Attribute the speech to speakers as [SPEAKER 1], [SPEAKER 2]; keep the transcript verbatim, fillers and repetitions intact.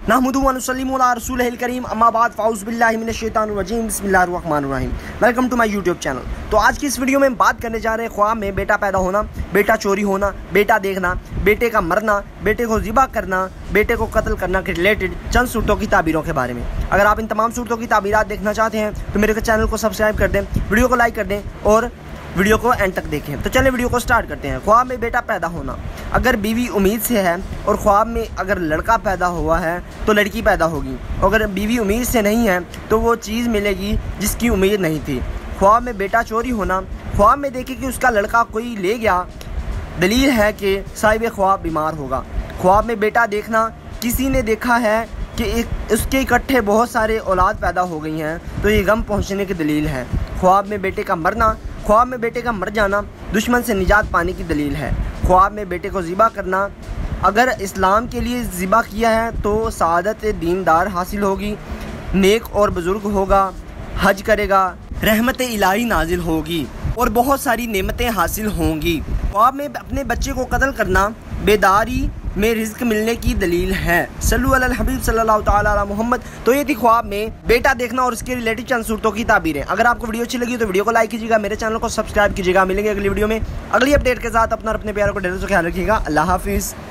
[SPEAKER 1] नहमदुहु व नुसल्लिमु अला रसूलिहिल करीम अम्मा बाद फ़ाउज़ु बिल्लाहि मिनश शैतानिर रजीम बिस्मिल्लाहिर रहमानिर रहीम। Welcome to my YouTube channel. तो आज की इस वीडियो में हम बात करने जा रहे हैं ख्वाब में बेटा पैदा होना, बेटा चोरी होना, बेटा देखना, बेटे का मरना, बेटे को ज़िबा करना, बेटे को कत्ल करना के रिलेटेड चंद सूरतों की ताबीरों के बारे में। अगर आप इन तमाम सूरतों की ताबीरात देखना चाहते हैं तो मेरे चैनल को सब्सक्राइब कर दें, वीडियो को लाइक कर दें और वीडियो को एंड तक देखें। तो चलिए वीडियो को स्टार्ट करते हैं। ख्वाब में बेटा पैदा होना, अगर बीवी उम्मीद से है और ख्वाब में अगर लड़का पैदा हुआ है तो लड़की पैदा होगी। अगर बीवी उम्मीद से नहीं है तो वो चीज़ मिलेगी जिसकी उम्मीद नहीं थी। ख्वाब में बेटा चोरी होना, ख्वाब में देखे कि उसका लड़का कोई ले गया, दलील है कि साहिब ख्वाब बीमार होगा। ख्वाब में बेटा देखना, किसी ने देखा है कि एक उसके इकट्ठे बहुत सारे औलाद पैदा हो गई हैं तो ये गम पहुँचने की दलील है। ख्वाब में बेटे का मरना, ख्वाब में बेटे का मर जाना दुश्मन से निजात पाने की दलील है। ख्वाब में बेटे को ज़िबा करना, अगर इस्लाम के लिए ज़िबा किया है तो सआदत दीनदार हासिल होगी, नेक और बुज़ुर्ग होगा, हज करेगा, रहमत इलाही नाजिल होगी और बहुत सारी नेमतें हासिल होंगी। ख्वाब में अपने बच्चे को कत्ल करना बेदारी में रिज़्क मिलने की दलील है। सल्लल्लाहु अलैहि हबीब सल्लल्लाहु तआला अला मोहम्मद। तो ये थी ख्वाब में बेटा देखना और इसके रिलेटेड चंद सूरतों की ताबीरें। अगर आपको वीडियो अच्छी लगी तो वीडियो को लाइक कीजिएगा, मेरे चैनल को सब्सक्राइब कीजिएगा। मिलेंगे अगली वीडियो में अगली अपडेट के साथ। अपना और अपने प्यारों को ढेरों से ख्याल रखिएगा। अल्लाह हाफिज़।